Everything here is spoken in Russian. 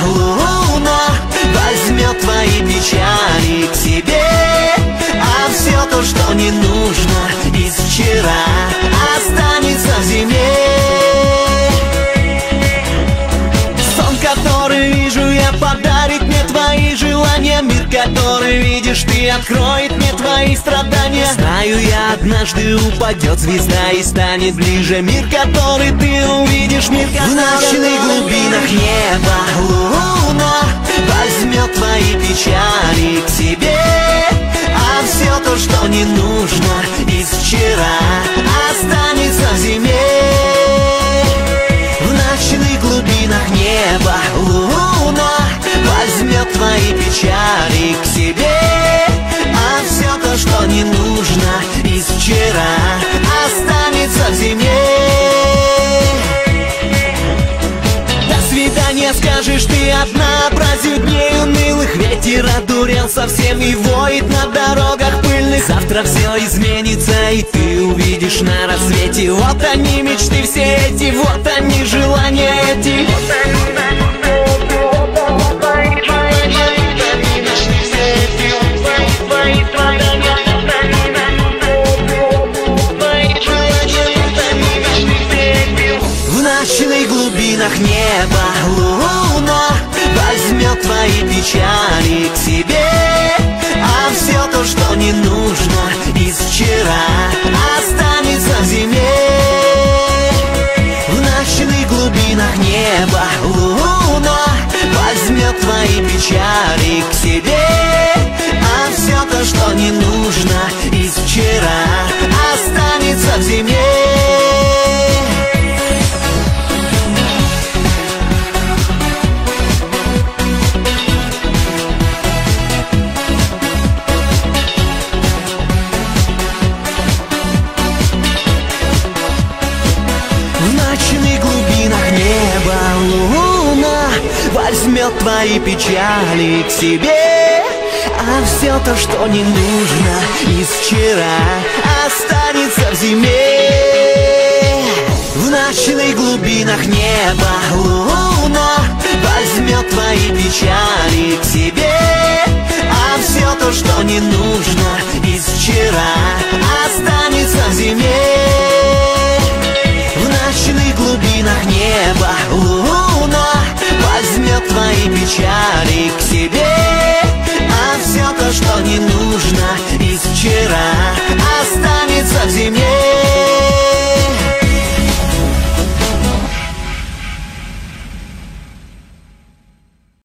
луна возьмет твои печали к себе, а все то, что не нужно из вчера, останется в зиме. Сон, который вижу я, подарит мне твои желания. Мир, который видишь ты, откроет мне твои страдания. Знаю я, однажды упадет звезда и станет ближе. Мир, который ты увидишь, мир, в ночных глубинах неба. Луна возьмет твои печали к себе, а все то, что не нужно из вчера, останется в зиме. В ночных глубинах неба луна возьмет твои печали к себе, а все то, что не нужно из вчера, останется в зиме. До свидания, скажешь ты одна, праздник дней унылых. Ветер одурел совсем и воет на дорогах пыльных. Завтра все изменится, и ты увидишь на рассвете. Вот они, мечты все эти, вот они, желания эти. В ночных глубинах неба луна возьмет твои печали к себе, а все то, что не нужно из вчера, останется в зиме. В ночных глубинах неба луна возьмет твои печали к себе, а все то, что не нужно из вчера, останется в зиме. Возьмет твои печали к себе, а все то, что не нужно из вчера, останется в зиме. В ночных глубинах неба луна возьмет твои печали к себе, а все то, что не нужно из вчера, останется в зиме. В ночных глубинах неба луна возьмет твои печали к себе, а все то, что не нужно